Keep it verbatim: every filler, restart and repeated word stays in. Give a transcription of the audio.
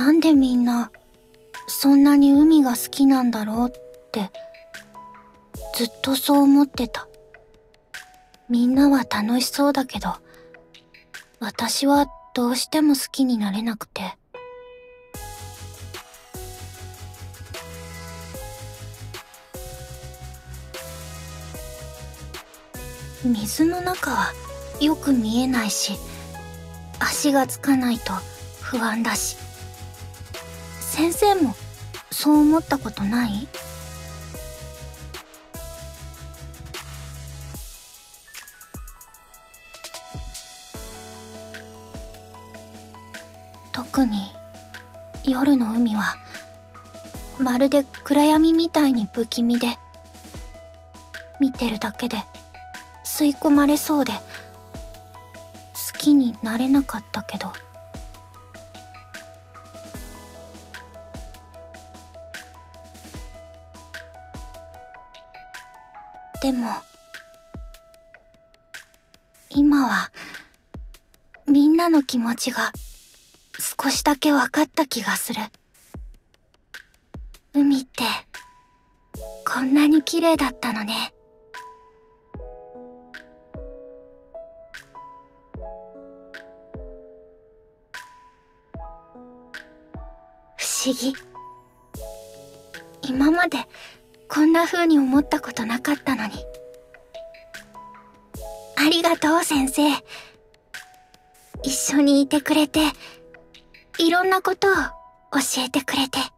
なんでみんなそんなに海が好きなんだろうってずっとそう思ってた。みんなは楽しそうだけど、私はどうしても好きになれなくて。水の中はよく見えないし、足がつかないと不安だし。先生もそう思ったことない？特に夜の海はまるで暗闇みたいに不気味で、見てるだけで吸い込まれそうで好きになれなかったけど。でも今はみんなの気持ちが少しだけ分かった気がする。海ってこんなに綺麗だったのね。不思議。今までこんな風に思ったことなかったのに。ありがとう先生。一緒にいてくれて、いろんなことを教えてくれて。